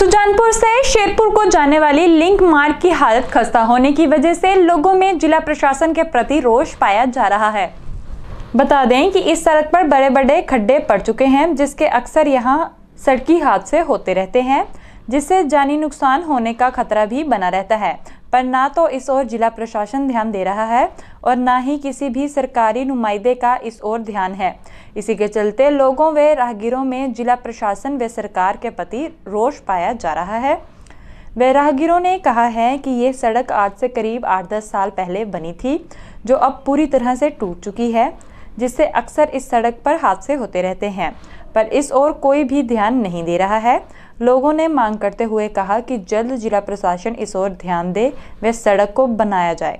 सुजानपुर से शेरपुर को जाने वाली लिंक मार्ग की हालत खस्ता होने की वजह से लोगों में जिला प्रशासन के प्रति रोष पाया जा रहा है। बता दें कि इस सड़क पर बड़े बड़े खड्डे पड़ चुके हैं, जिसके अक्सर यहां सड़की हादसे होते रहते हैं, जिससे जानी नुकसान होने का खतरा भी बना रहता है। पर ना तो इस ओर जिला प्रशासन ध्यान दे रहा है और ना ही किसी भी सरकारी नुमाइंदे का इस ओर ध्यान है। इसी के चलते लोगों व राहगीरों में जिला प्रशासन व सरकार के प्रति रोष पाया जा रहा है। व राहगीरों ने कहा है कि ये सड़क आज से करीब 8-10 साल पहले बनी थी, जो अब पूरी तरह से टूट चुकी है, जिससे अक्सर इस सड़क पर हादसे होते रहते हैं, पर इस ओर कोई भी ध्यान नहीं दे रहा है। लोगों ने मांग करते हुए कहा कि जल्द जिला प्रशासन इस ओर ध्यान दे व सड़क को बनाया जाए।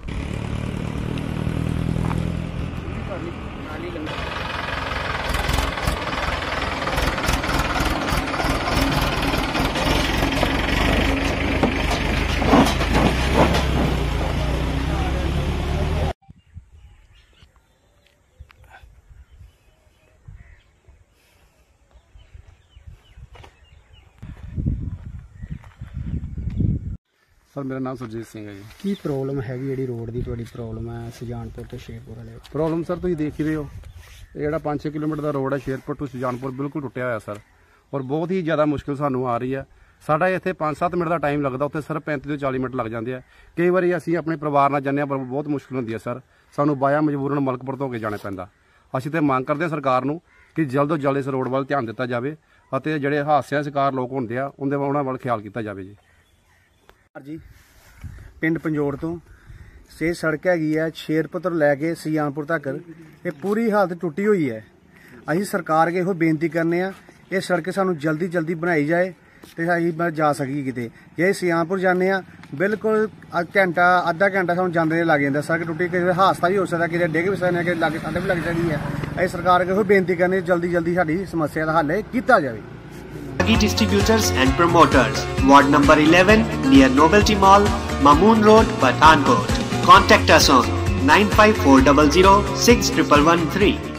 सर मेरा नाम सुरजीत सिंह है जी। की प्रॉब्लम हैगी जी रोड की तुहाडी प्रॉब्लम है सुजानपुर तो शेरपुर वाले? प्रॉब्लम सर तुम देख ही रहे हो, ये 5-6 किलोमीटर का रोड है शेरपुर टू सुजानपुर, बिल्कुल टुटिया हुआ सर, और बहुत ही ज़्यादा मुश्किल सानू आ रही है। साढ़ा इतने 5-7 मिनट का टाइम लगता, उत्थे सर 35 ਤੋਂ 40 मिनट लग जाते हैं। कई बार असीं अपने परिवार नाल जाने पर बहुत मुश्किल होंदी है सर, सानू बाया मजबूरन मलकपुर तो होके जाना पैंदा। असीं ते मांग करते हैं सरकार नूं कि जल्द तो जल्द इस रोड वाल ध्यान दिता जाए और जिहड़े हादसिਆਂ शिकार लोग होंदे आ उन्हां वाल ख्याल किया जाए जी। पिंड पंजोड़ तो से सड़क हैगी है शेरपुर तो लैके सुजानपुर तक, ये पूरी हालत टुटी हुई है। असीं सरकार के इहो बेनती करने आ, ये सड़क सानू जल्दी जल्दी बनाई जाए तो असीं जा सकी किते। जे सुजानपुर जाने आ बिल्कुल घंटा अद्धा घंटा सानू जांदे लग जांदा, सड़क टुटी कि हादसा भी हो सकता, कि डिग भी सकते कि लागे साडे भी लग सकदी है। असीं सरकार के इहो बेनती करने जल्दी जल्दी साडी समस्या दा हल किया जाए। Distributors and promoters, Ward number 11 near Novelty Mall, Mamoon Road, Pathankot. Contact us on 95400 6113.